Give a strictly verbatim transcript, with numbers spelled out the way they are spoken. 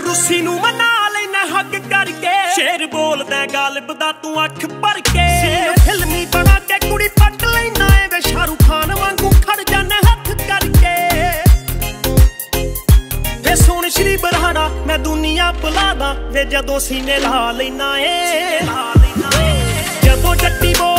रूसी नू मना लेना हक करके, शेर बोलदा गालिब दा तू अख भर के। फिल्मी बना के कुड़ी पट लेना है वे शाहरुख खान वांगू खड़ जाना हथ करके। वे सुन श्री बरहाड़ा मैं दुनिया भुला दा वे जदों सीने ला लेना है, जदों जट्टी बोल